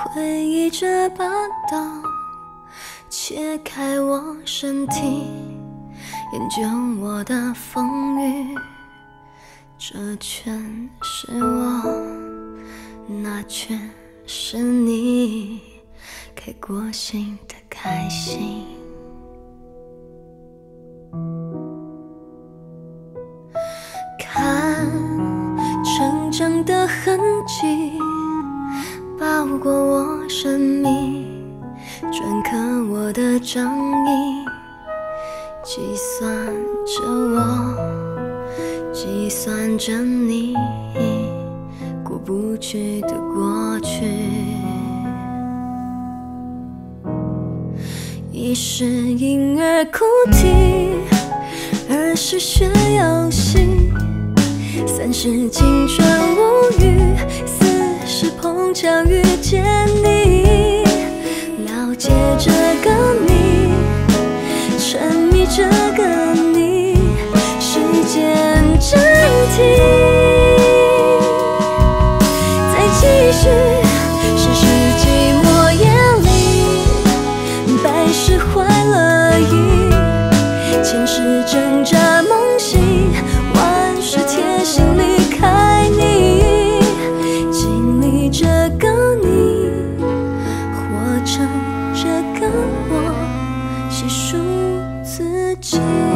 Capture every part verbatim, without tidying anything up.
回忆这把刀，切开我身体，研究我的风雨。这全是我，那全是你，给过心的开心。看成长的痕迹，包裹我生命，篆刻我的仗义，计算着我，计算着你过不去的过去。一是婴儿哭啼，二是学游戏，三是青春无语，四是碰巧遇见你。了解这个你，沉迷这个你，时间暂停，再继续试试寂寞夜里，百事欢乐意，前世挣扎梦醒，万事贴心离开你，经历这个你，活成这个我，细数自己。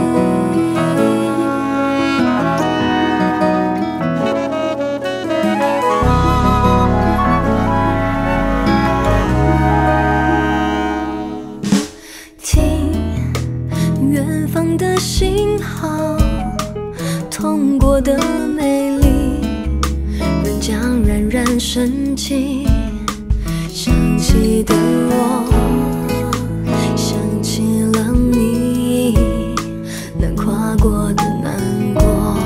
听远方的信号，痛过的美丽，仍将冉冉升起。想起的我，想起了你，难跨过的难过。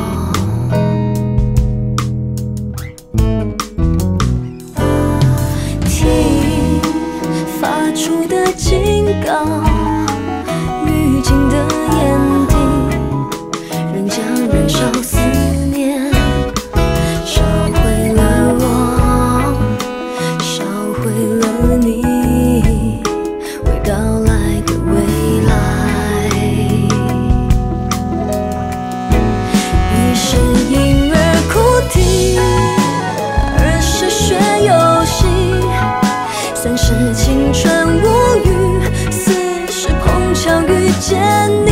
听发出的警告，预警的眼底，仍将燃烧思念，烧毁了我，烧毁了你，未到来的未来。一是婴儿哭啼，二是学游戏，三是青春无语，四是碰巧遇见你。